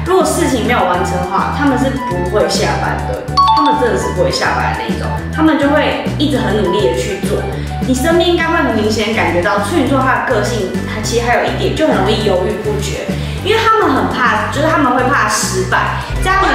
如果事情没有完成的话，他们是不会下班的。他们真的是不会下班的那一种，他们就会一直很努力的去做。你身边应该会很明显感觉到处女座他的个性，他其实还有一点就很容易犹豫不决，因为他们很怕，就是他们会怕失败，这样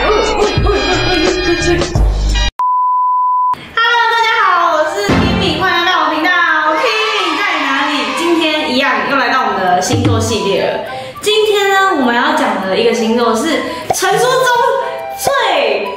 Hello， 大家好，我是 Kimi， 欢迎来到我频道。Kimi 在哪里？今天一样又来到我们的星座系列了。今天呢，我们要讲的一个星座是传说中最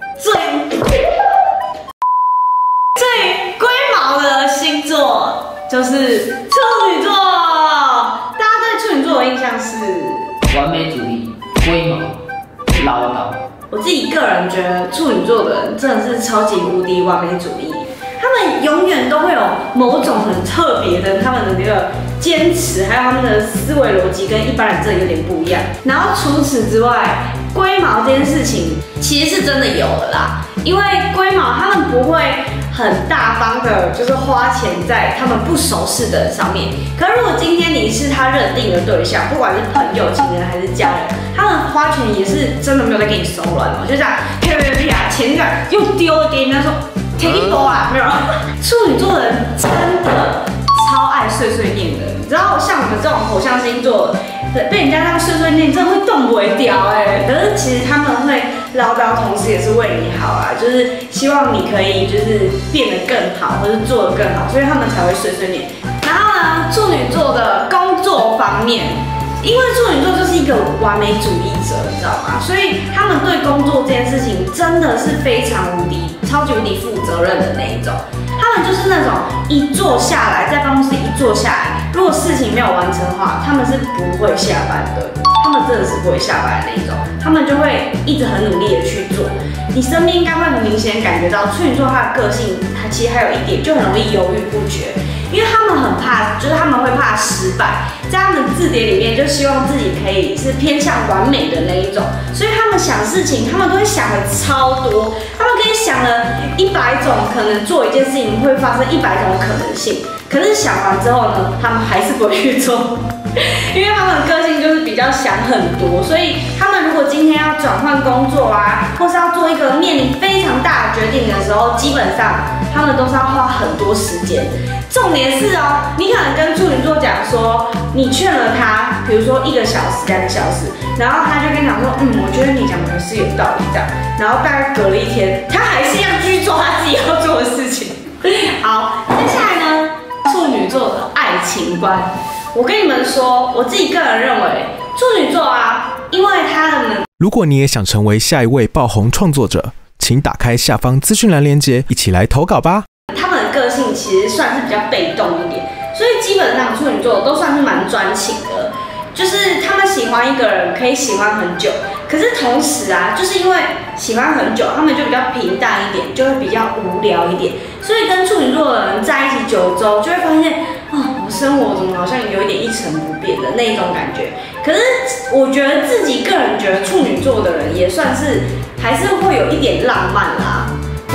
龟毛的星座，就是处女座。大家对处女座的印象是完美主义、龟毛、唠叨。 我自己个人觉得处女座的人真的是超级无敌完美主义，他们永远都会有某种很特别的他们的那个坚持，还有他们的思维逻辑跟一般人真的有点不一样。然后除此之外，龟毛这件事情其实是真的有的啦，因为龟毛他们不会很大方的，就是花钱在他们不熟识的人上面。可是如果今天你是他认定的对象，不管是朋友、情人还是家人，他们花钱也是真的没有在给你手软哦，就这样啪，钱这样又丢了给你，他说 take it for 啊，没有。处女座的人真的超爱碎碎念的，你知道像我们这种火象星座，被人家这样碎碎念，真的会动不掉哎。可是其实他们会唠叨，同时也是为你好啊，就是希望你可以就是变得更好，或是做得更好，所以他们才会碎碎念。然后呢，处女座的工作方面，因为处女座就是一个完美主义者，你知道吗？所以他们对工作这件事情真的是非常无敌、超级无敌负责任的那一种。他们就是那种一坐下来，在办公室一坐下来，如果事情没有完成的话，他们是不会下班的。他们真的是不会下班的那一种，他们就会一直很努力的去做。你身边应该会很明显感觉到处女座他的个性，他其实还有一点就很容易犹豫不决，因为他们很怕，就是他们会怕失败，在他们字典里面就希望自己可以是偏向完美的那一种，所以他们想事情，他们都会想的超多，他们可以想了100种可能做一件事情会发生100种可能性，可是想完之后呢，他们还是不会去做。因为他们的个性就是比较想很多，所以他们如果今天要转换工作啊，或是要做一个面临非常大的决定的时候，基本上他们都是要花很多时间。重点是哦，你可能跟处女座讲说，你劝了他，比如说1个小时、2个小时，然后他就跟你讲说，我觉得你讲的是有道理这样，然后大概隔了1天，他还是要继续做他自己要做的事情。好，接下来呢，处女座的爱情观。我跟你们说，我自己个人认为，处女座啊，因为他们， 如果你也想成为下一位爆红创作者，请打开下方资讯栏链接，一起来投稿吧。 他们的个性其实算是比较被动一点，所以基本上处女座都算是蛮专情的，就是他们喜欢一个人可以喜欢很久，可是同时啊，就是因为喜欢很久，他们就比较平淡一点，就会比较无聊一点，所以跟处女座的人在一起久了之后，就会发现，我生活怎么好像有一点一成不变的那一种感觉。可是我觉得自己个人觉得处女座的人也算是还是会有一点浪漫啦。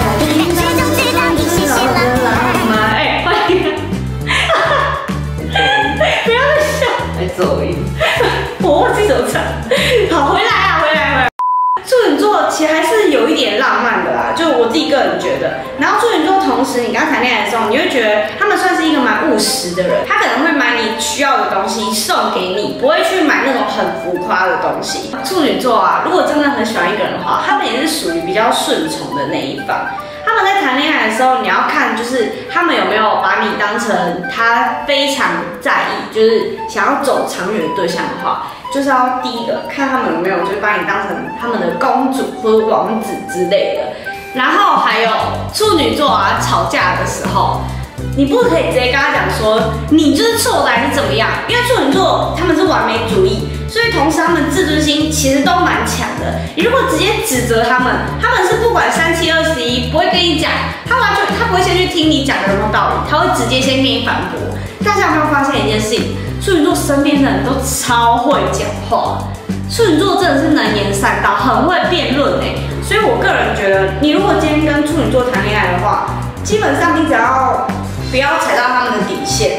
哎，欢迎！不要再笑， 来走音。 我忘记怎么唱。好，回来。处女座其实还是有一点浪漫的啦，就我自己个人觉得。然后处女座同时，你跟他谈恋爱的时候，你会觉得他们算是一个蛮务实的人，他可能会买你需要的东西送给你，不会去买那种很浮夸的东西。处女座啊，如果真的很喜欢一个人的话，他们也是属于比较顺从的那一方。他们在谈恋爱的时候，你要看就是他们有没有把你当成他非常在意，就是想要走长远的对象的话，就是要第一个看他们有没有就是把你当成他们的公主或者王子之类的。然后还有处女座啊，吵架的时候，你不可以直接跟他讲说你就是错的还是怎么样，因为处女座他们是完美主义，所以同时他们自尊心其实都蛮强的。你如果直接指责他们是不管3七21，不会跟你讲，他不会先去听你讲的有没有道理，他会直接先跟你反驳。大家有没有发现一件事情？处女座身边的人都超会讲话，处女座真的是能言善道，很会辩论哎。所以我个人觉得，你如果今天跟处女座谈恋爱的话，基本上你只要不要踩到他们的底线，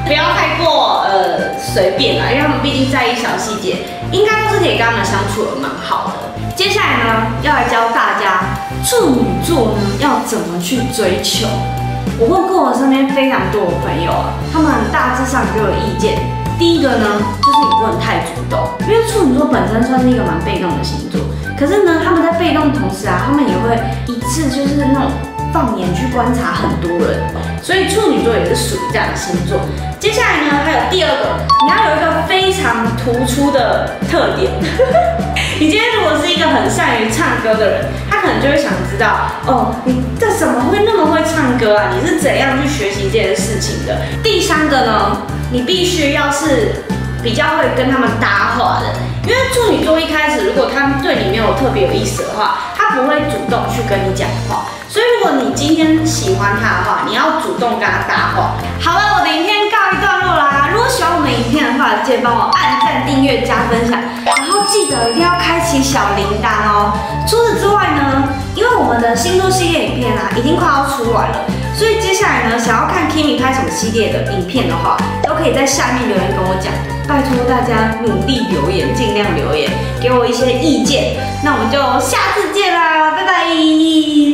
不要太过随便啦，因为他们毕竟在意小细节，应该都是可以跟他们相处的蛮好的。接下来呢，要来教大家处女座呢要怎么去追求。我问过我身边非常多的朋友啊，他们大致上给我的意见。第一个呢，就是你不能太主动，因为处女座本身算是一个蛮被动的星座。可是呢，他们在被动的同时啊，他们也会一次就是那种放眼去观察很多人，所以处女座也是属于这样的星座。接下来呢，还有第二个，你要有一个非常突出的特点。你今天如果是一个很善于唱歌的人，他可能就会想知道，哦，你这怎么会那么会唱歌啊？你是怎样去学习这件事情的？第三个呢，你必须要是比较会跟他们搭话的，因为处女座一开始如果他们对你没有特别有意思的话，他不会主动去跟你讲话。所以如果你今天喜欢他的话，你要主动跟他搭话。好了，我的影片告一段落啦。如果喜欢我们影片的话，记得帮我按赞、订阅、加分享，然后记得一定要开启小铃铛哦。除此之外呢，因为我们的星座系列影片啊已经快要出来了，所以接下来呢，想要看 Kimi 拍什么系列的影片的话，都可以在下面留言跟我讲。拜托大家努力留言，尽量留言，给我一些意见。那我们就下次见啦，拜拜。